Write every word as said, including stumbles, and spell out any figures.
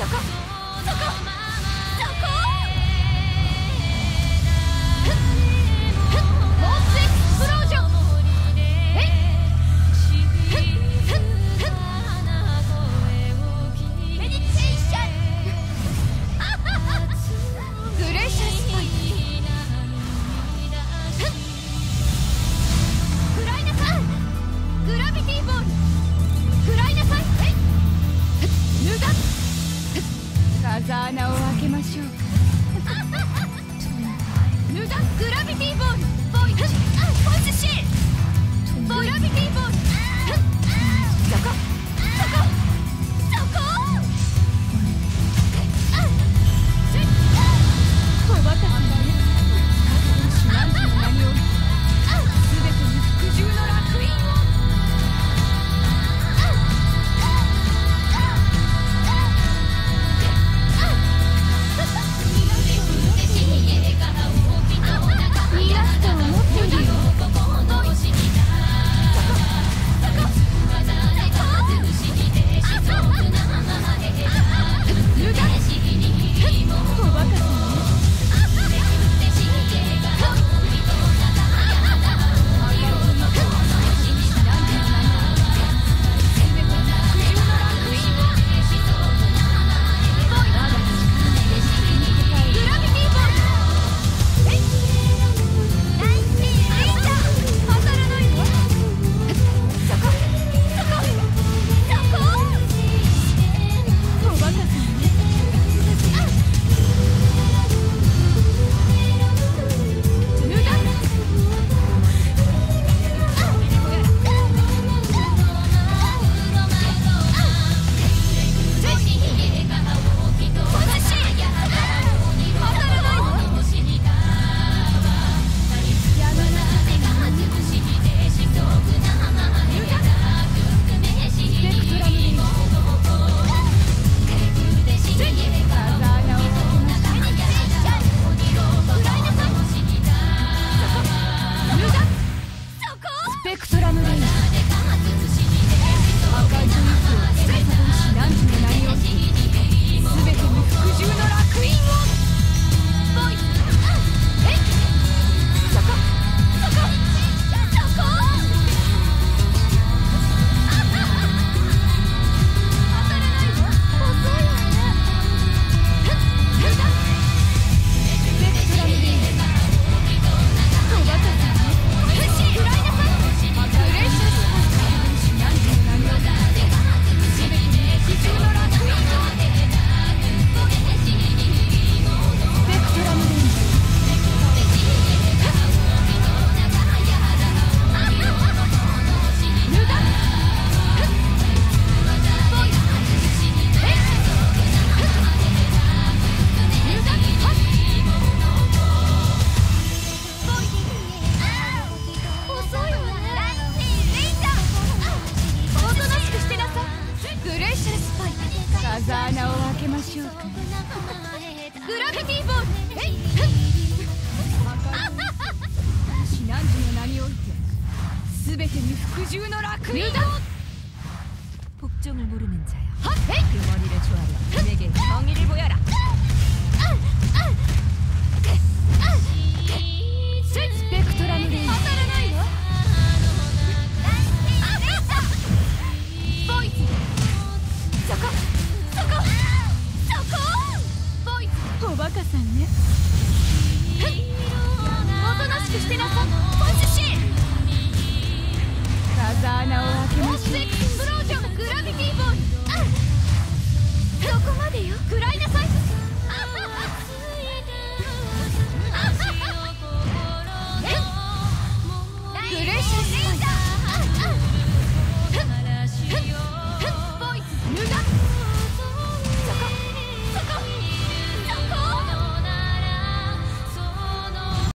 風穴を開けましょうか。ヌガグラビティボールボイフォースシールグラビティボールそこそこそこおバカさんだね。覚悟し何時の何を全てに服従の烙印を。風穴を開けましょうか。グラビティボールえい避難時の名において全てに服従の烙印を. 복종을 모르는 자여, 핫! 그 머리를 조아려 내게 정의를 보여라. 스펙트럼을 받아라나요? 보이즈! 저거! 저거! 저거! 보이즈! おバカさんね。おとなしくしてなさい。ポンチシール風穴を開けましょう。